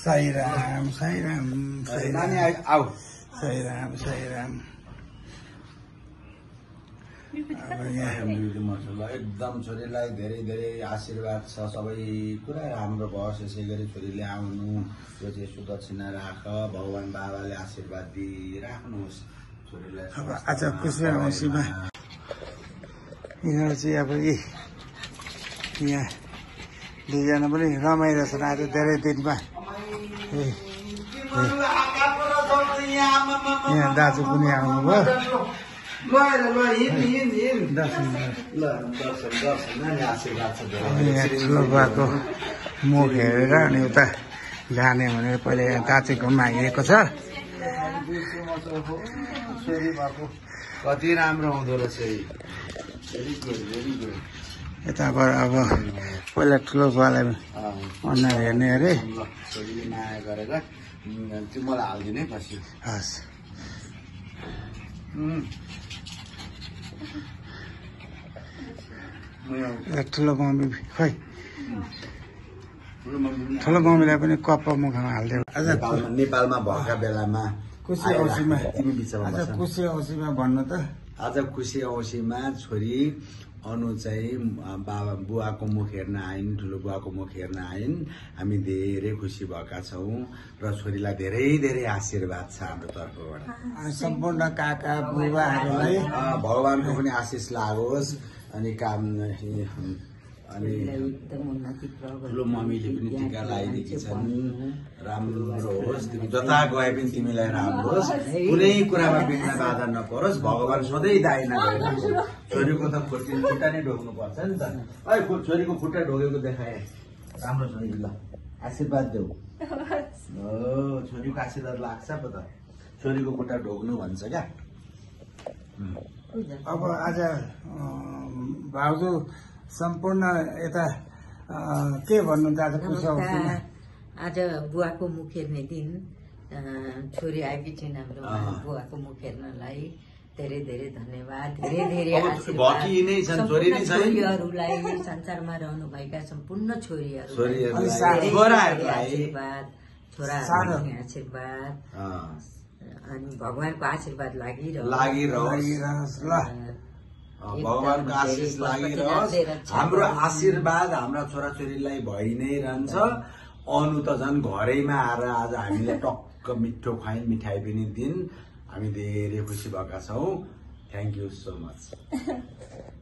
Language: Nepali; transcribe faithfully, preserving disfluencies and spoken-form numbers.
साई राम साई राम साई राम आऊ साई राम साई राम। एकदम छोरीलाई धेरै धेरै आशीर्वाद छ, सबै कुरा राम्रो भओस्। यसै गरी छोरीले आउनु, यो चाहिँ सुदक्षिणा राख, भगवान बाबाले आशीर्वाद दिइराख्नुहोस् छोरीलाई। अब आज खुसी औँसीमा यिनीहरू चाहिँ अब यी यहाँ दुईजना पनि रमाइरहेछ आज धेरै दिनमा। यहाँ दाजु पनि आउनुभयो। ठुलो बुवाको मुख हेरेर अनि उता जाने भनेर पहिले दाजुको मागिएको छ। कति राम्रो हुँदो रहेछ। यताबाट अब पहिला ठुलो बुवालाई अनुहार हेर्ने अरे। छोरीले माया गरेर त्यो मलाई हालिदिने पछि। हस् ठुलो मम्मी खै ठुलो मम्मीलाई पनि कप मुखमा हालिदियो। आज नेपालमा भएका बेलामा खुसी औँसीमा तिमी बिचमा आज खुसी औँसीमा भन्नु त। आज खुसी औँसीमा छोरी अनु चाहिँ बाबा बुवाको मुख हेर्न आइन्, ठुलो बुवाको मुख हेर्न आइन्। हामी धेरै खुसी भएका छौँ र छोरीलाई धेरै धेरै आशीर्वाद छ हाम्रो तर्फबाट। सम्पूर्ण काका बुबाहरूलाई भगवानको पनि आशिष लागोस्। अनि काम अनि ठुलो मम्मीले पनि टिका लगाइदिएकी छन्। राम्रो होस्, तिमी जता गए पनि तिमीलाई राम्रो होस्, कुनै कुरामा बिघ्न बाधा नपरोस्। भगवान सधैँ दाई नगरिदिनुहोस्। छोरीको त खुट्टा नै ढोक्नु पर्छ नि त। है छोरीको खुट्टा ढोकेको देखाए राम्रो छ नि। ल आशीर्वाद देऊ। हो छोरीको आशीर्वाद लाग्छ पो त। छोरीको खुट्टा ढोक्नु भन्छ क्या। अब आज भाउजू सम्पूर्ण यता के भन्नुहुन्छ आज खुसी औँसीमा? आज बुवाको मुख हेर्ने दिन छोरी आएकी छिन् हाम्रो बुवाको मुख हेर्नलाई। धेरै धेरै धन्यवाद, धेरै धेरै आशीर्वाद छोरीहरूलाई, संसारमा रहनुभएका सम्पूर्ण छोरीहरूलाई आशीर्वाद, छोराहरूलाई आशीर्वाद अनि भगवानको आशीर्वाद लागिरहोस्। भगवानको आशीष लागिरहोस्। हाम्रो आशीर्वाद हाम्रा छोराछोरीलाई भइ नै रहन्छ। अनु त झन् घरैमा आएर आज हामीलाई टक्क मिठो खुवाइन, मिठाई पनि दिन्। हामी धेरै खुसी भएका छौँ। Thank you so much.